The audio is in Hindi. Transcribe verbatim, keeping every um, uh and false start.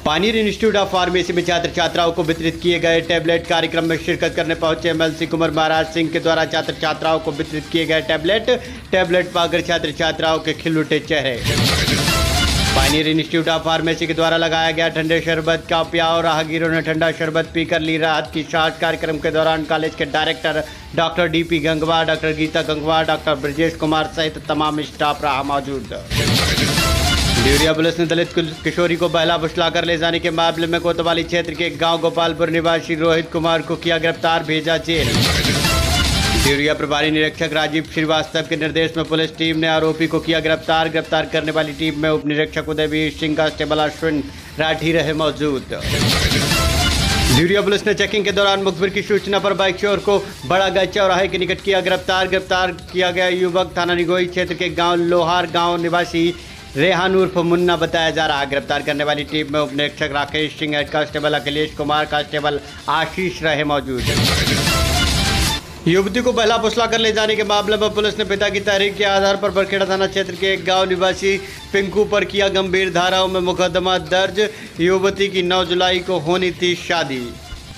पानीर इंस्टीट्यूट ऑफ फार्मेसी में छात्र छात्राओं को वितरित किए गए टैबलेट। कार्यक्रम में शिरकत करने पहुंचे एमएलसी कुंवर महाराज सिंह के द्वारा छात्र छात्राओं को वितरित किए गए टैबलेट टैबलेट पाकर छात्र छात्राओं के खिल उठे चेहरे। पानीर इंस्टीट्यूट ऑफ फार्मेसी के द्वारा लगाया गया ठंडे शरबत का पियाओ, राहगीरों ने ठंडा शरबत पीकर ली राहत की सांस। कार्यक्रम के दौरान कॉलेज के director doctor DP Gangwar, doctor Geeta Gangwar, doctor Brajesh Kumar सहित तमाम स्टाफ रहा मौजूद। देवरिया पुलिस ने दलित किशोरी को बहला फुसलाकर ले जाने के मामले में कोतवाली क्षेत्र के गांव गोपालपुर निवासी रोहित कुमार को किया गिरफ्तार, भेजा जेल। देवरिया प्रभारी निरीक्षक राजीव श्रीवास्तव के निर्देश में पुलिस टीम ने आरोपी को किया गिरफ्तार। गिरफ्तार करने वाली टीम में उप निरीक्षक उदयवीर सिंह, कांस्टेबल अश्विन राठी रहे मौजूद। देवरिया पुलिस ने चेकिंग के दौरान मुखबिर की सूचना पर बाइक चोर को बड़ा गज चौराहे के निकट किया गिरफ्तार। गिरफ्तार किया गया युवक थाना निगोई क्षेत्र के गाँव लोहार गाँव निवासी रेहान उर्फ मुन्ना बताया जा रहा है। गिरफ्तार करने वाली टीम में उप निरीक्षक Rakesh Singh, head constable Akhilesh Kumar, constable Ashish रहे मौजूद। युवती को बहला फुसला कर ले जाने के मामले में पुलिस ने पिता की तहरीर के आधार पर बरखेड़ा थाना क्षेत्र के एक गांव निवासी पिंकू पर किया गंभीर धाराओं में मुकदमा दर्ज। युवती की नौ जुलाई को होनी थी शादी।